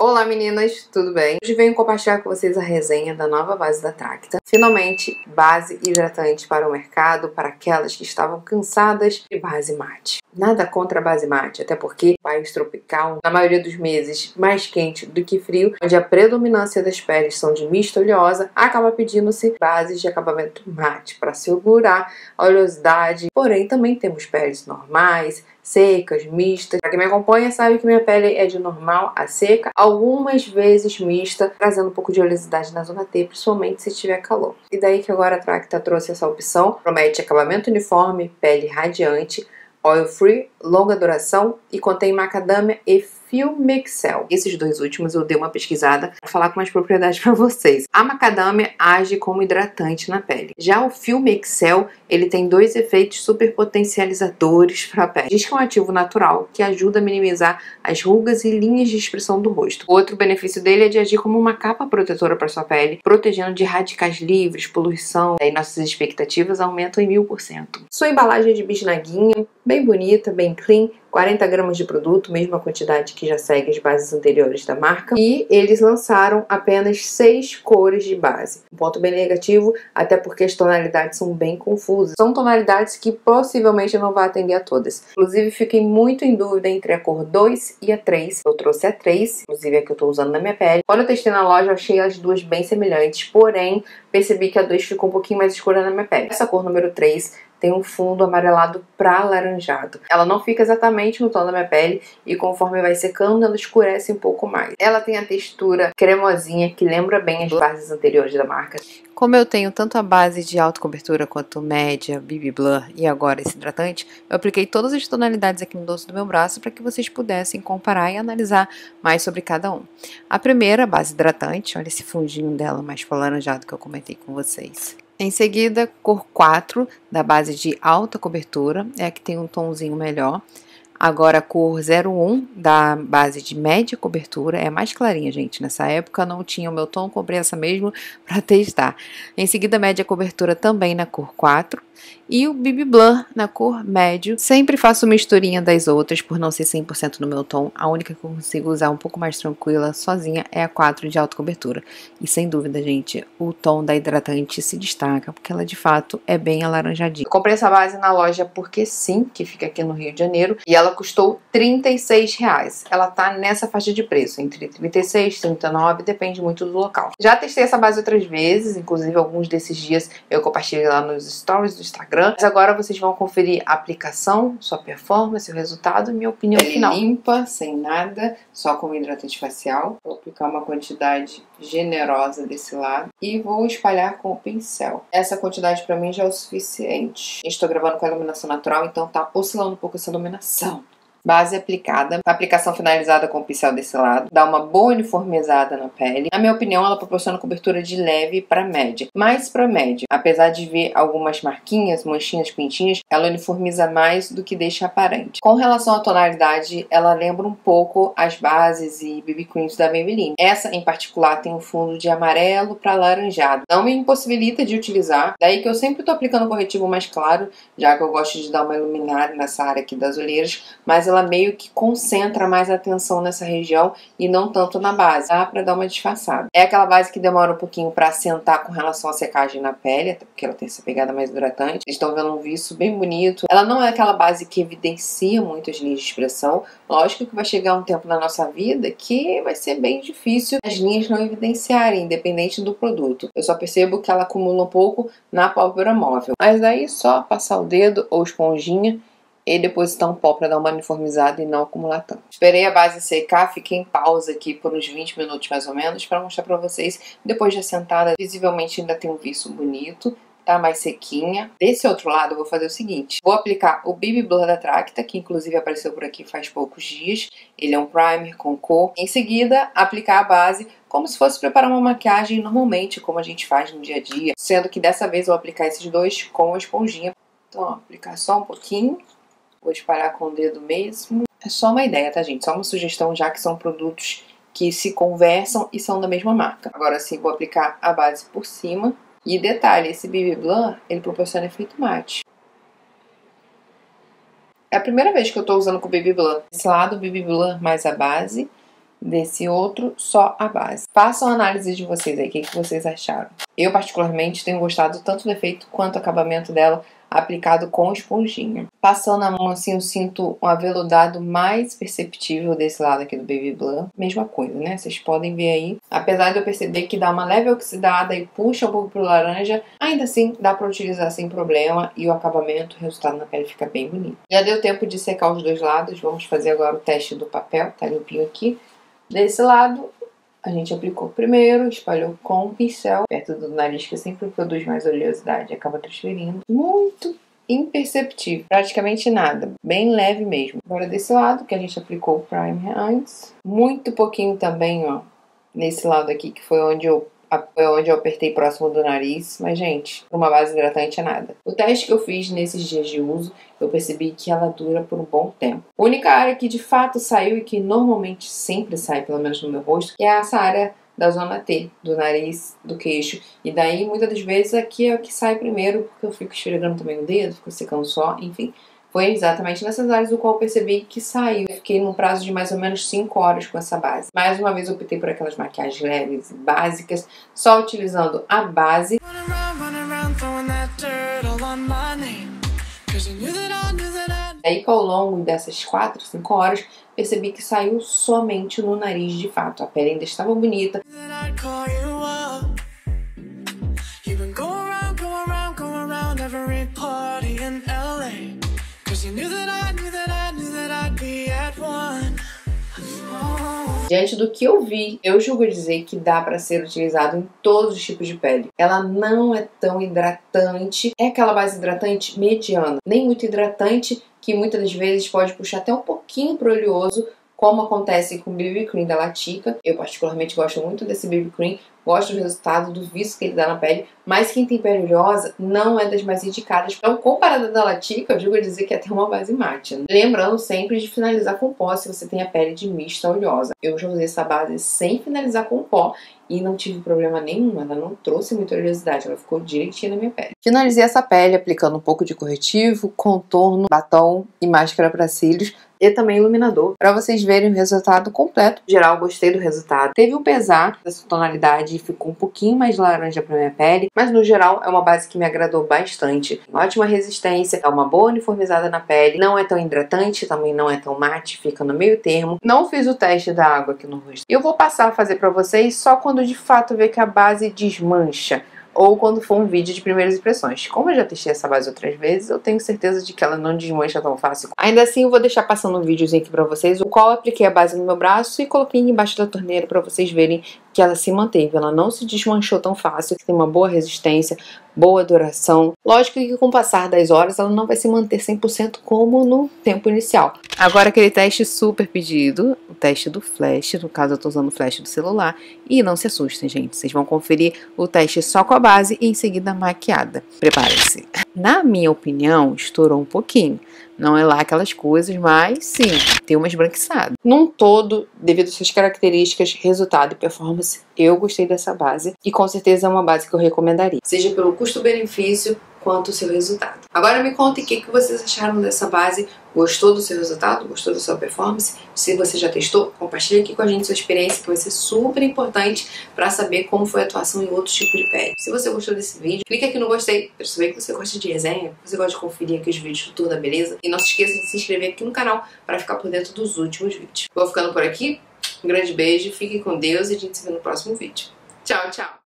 Olá meninas, tudo bem? Hoje venho compartilhar com vocês a resenha da nova base da Tracta. Finalmente, base hidratante para o mercado, para aquelas que estavam cansadas de base mate. Nada contra a base mate, até porque país tropical, na maioria dos meses mais quente do que frio, onde a predominância das peles são de mista oleosa, acaba pedindo-se bases de acabamento mate para segurar a oleosidade. Porém, também temos peles normais, secas, mistas. Pra quem me acompanha sabe que minha pele é de normal a seca, algumas vezes mista, trazendo um pouco de oleosidade na zona T, principalmente se tiver calor. E daí que agora a Tracta trouxe essa opção, promete acabamento uniforme, pele radiante, oil free, longa duração e contém macadâmia e Filmexel. Esses dois últimos eu dei uma pesquisada para falar com mais propriedade para vocês. A macadâmia age como hidratante na pele. Já o Filmexel, ele tem dois efeitos super potencializadores para a pele. Diz que é um ativo natural que ajuda a minimizar as rugas e linhas de expressão do rosto. O outro benefício dele é de agir como uma capa protetora para sua pele, protegendo de radicais livres, poluição. Daí nossas expectativas aumentam em 1000%. Sua embalagem é de bisnaguinha, bem bonita, bem clean, 40 gramas de produto, mesma quantidade que já segue as bases anteriores da marca. E eles lançaram apenas 6 cores de base. Um ponto bem negativo, até porque as tonalidades são bem confusas. São tonalidades que possivelmente não vão atender a todas. Inclusive, fiquei muito em dúvida entre a cor 2 e a 3. Eu trouxe a 3, inclusive a que eu tô usando na minha pele. Quando eu testei na loja, eu achei as duas bem semelhantes, porém, percebi que a 2 ficou um pouquinho mais escura na minha pele. Essa cor número 3 tem um fundo amarelado para alaranjado. Ela não fica exatamente no tom da minha pele e conforme vai secando, ela escurece um pouco mais. Ela tem a textura cremosinha que lembra bem as bases anteriores da marca. Como eu tenho tanto a base de alta cobertura quanto média, BB Blur e agora esse hidratante, eu apliquei todas as tonalidades aqui no dorso do meu braço para que vocês pudessem comparar e analisar mais sobre cada um. A primeira, base hidratante, olha esse fundinho dela mais pro alaranjado que eu comentei com vocês. Em seguida, cor 4, da base de alta cobertura, é a que tem um tomzinho melhor. Agora a cor 01, da base de média cobertura, é mais clarinha, gente. Nessa época não tinha o meu tom, comprei essa mesmo para testar. Em seguida, média cobertura também na cor 4. E o BB Blur na cor médio. Sempre faço misturinha das outras, por não ser 100% no meu tom. A única que eu consigo usar um pouco mais tranquila, sozinha, é a 4 de alta cobertura. E sem dúvida, gente, o tom da hidratante se destaca, porque ela de fato é bem alaranjadinha. Eu comprei essa base na loja Porque Sim, que fica aqui no Rio de Janeiro, e ela custou R$36. Ela tá nessa faixa de preço, entre 36 e 39, depende muito do local. Já testei essa base outras vezes, inclusive alguns desses dias eu compartilhei lá nos stories do Instagram. Mas agora vocês vão conferir a aplicação, sua performance, o resultado e minha opinião final. Limpa, sem nada, só com hidratante facial. Vou aplicar uma quantidade generosa desse lado e vou espalhar com o pincel. Essa quantidade pra mim já é o suficiente. Estou gravando com a iluminação natural, então tá oscilando um pouco essa iluminação. Base aplicada, a aplicação finalizada com o pincel desse lado, dá uma boa uniformizada na pele. Na minha opinião, ela proporciona cobertura de leve para média, mais para média. Apesar de ver algumas marquinhas, manchinhas, pintinhas, ela uniformiza mais do que deixa aparente. Com relação à tonalidade, ela lembra um pouco as bases e BB Creams da Maybelline. Essa, em particular, tem um fundo de amarelo para alaranjado. Não me impossibilita de utilizar, daí que eu sempre tô aplicando corretivo mais claro, já que eu gosto de dar uma iluminada nessa área aqui das olheiras, mas ela meio que concentra mais a atenção nessa região e não tanto na base, tá? Pra dar uma disfarçada. É aquela base que demora um pouquinho pra assentar com relação à secagem na pele, até porque ela tem essa pegada mais hidratante. Vocês estão vendo um viço bem bonito. Ela não é aquela base que evidencia muito as linhas de expressão. Lógico que vai chegar um tempo na nossa vida que vai ser bem difícil as linhas não evidenciarem, independente do produto. Eu só percebo que ela acumula um pouco na pálpebra móvel. Mas daí só passar o dedo ou esponjinha e depositar um pó para dar uma uniformizada e não acumular tanto. Esperei a base secar, fiquei em pausa aqui por uns 20 minutos mais ou menos para mostrar para vocês. Depois de assentada, visivelmente ainda tem um viço bonito, tá mais sequinha. Desse outro lado eu vou fazer o seguinte, vou aplicar o BB Blur da Tracta, que inclusive apareceu por aqui faz poucos dias. Ele é um primer com cor. Em seguida, aplicar a base como se fosse preparar uma maquiagem normalmente, como a gente faz no dia a dia. Sendo que dessa vez eu vou aplicar esses dois com a esponjinha. Então, ó, aplicar só um pouquinho. Vou espalhar com o dedo mesmo. É só uma ideia, tá, gente? Só uma sugestão, já que são produtos que se conversam e são da mesma marca. Agora sim, vou aplicar a base por cima. E detalhe, esse BB Blur, ele proporciona efeito mate. É a primeira vez que eu tô usando com o BB Blur. Desse lado, o BB Blur mais a base. desse outro, só a base. Façam a análise de vocês aí, o que vocês acharam. Eu, particularmente, tenho gostado tanto do efeito quanto do acabamento dela aplicado com esponjinha. Passando a mão assim, eu sinto um aveludado mais perceptível desse lado aqui do Baby Blur. Mesma coisa, né? Vocês podem ver aí. Apesar de eu perceber que dá uma leve oxidada e puxa um pouco pro laranja, ainda assim dá pra utilizar sem problema e o acabamento, o resultado na pele fica bem bonito. Já deu tempo de secar os dois lados. Vamos fazer agora o teste do papel. Tá limpinho aqui. Desse lado, a gente aplicou primeiro, espalhou com o pincel, perto do nariz, que sempre produz mais oleosidade, acaba transferindo. Muito imperceptível, praticamente nada, bem leve mesmo. Agora desse lado, que a gente aplicou o primer antes, muito pouquinho também, ó, nesse lado aqui, que foi onde eu apertei próximo do nariz. Mas, gente, uma base hidratante é nada. O teste que eu fiz nesses dias de uso, eu percebi que ela dura por um bom tempo. A única área que de fato saiu e que normalmente sempre sai, pelo menos no meu rosto, é essa área da zona T, do nariz, do queixo. E daí, muitas das vezes, aqui é o que sai primeiro, porque eu fico esfregando também o dedo, fico secando só, enfim. Foi exatamente nessas áreas do qual eu percebi que saiu. Eu fiquei num prazo de mais ou menos 5 horas com essa base. Mais uma vez eu optei por aquelas maquiagens leves e básicas, só utilizando a base. Aí que ao longo dessas 4, 5 horas, percebi que saiu somente no nariz de fato. A pele ainda estava bonita. Diante do que eu vi, eu julgo dizer que dá para ser utilizado em todos os tipos de pele. Ela não é tão hidratante, é aquela base hidratante mediana, nem muito hidratante, que muitas das vezes pode puxar até um pouquinho pro oleoso, como acontece com o BB Cream da Latica. Eu particularmente gosto muito desse BB Cream, gosto do resultado, do viço que ele dá na pele, mas quem tem pele oleosa não é das mais indicadas. Então, comparada da Latica, eu julgo dizer que é até uma base mate, né? Lembrando sempre de finalizar com pó se você tem a pele de mista oleosa. Eu já usei essa base sem finalizar com pó e não tive problema nenhum, ela não trouxe muita oleosidade, ela ficou direitinho na minha pele. Finalizei essa pele aplicando um pouco de corretivo, contorno, batom e máscara para cílios, e também iluminador, para vocês verem o resultado completo. Em geral, gostei do resultado. Teve um pesar dessa tonalidade e ficou um pouquinho mais laranja para minha pele, mas no geral é uma base que me agradou bastante. Ótima resistência, dá uma boa uniformizada na pele, não é tão hidratante, também não é tão mate, fica no meio termo. Não fiz o teste da água aqui no rosto. Eu vou passar a fazer para vocês só quando de fato ver que a base desmancha, ou quando for um vídeo de primeiras impressões. Como eu já testei essa base outras vezes, eu tenho certeza de que ela não desmancha tão fácil. Ainda assim, eu vou deixar passando um videozinho aqui pra vocês, o qual eu apliquei a base no meu braço e coloquei embaixo da torneira pra vocês verem que ela se manteve. Ela não se desmanchou tão fácil, tem uma boa resistência, boa duração. Lógico que com o passar das horas ela não vai se manter 100% como no tempo inicial. Agora aquele teste super pedido, o teste do flash, no caso eu tô usando o flash do celular. E não se assustem, gente, vocês vão conferir o teste só com a base e em seguida maquiada. Preparem-se. Na minha opinião, estourou um pouquinho. Não é lá aquelas coisas, mas sim, tem uma esbranquiçada. Num todo, devido às suas características, resultado e performance, eu gostei dessa base e com certeza é uma base que eu recomendaria. Seja pelo custo-benefício, quanto o seu resultado. Agora me contem o que vocês acharam dessa base. Gostou do seu resultado? Gostou da sua performance? Se você já testou, compartilha aqui com a gente sua experiência, que vai ser super importante para saber como foi a atuação em outros tipos de pele. Se você gostou desse vídeo, clica aqui no gostei para saber que você gosta de resenha, que você gosta de conferir aqui os vídeos do Tour da Beleza. E não se esqueça de se inscrever aqui no canal para ficar por dentro dos últimos vídeos. Vou ficando por aqui. Um grande beijo, fiquem com Deus e a gente se vê no próximo vídeo. Tchau, tchau!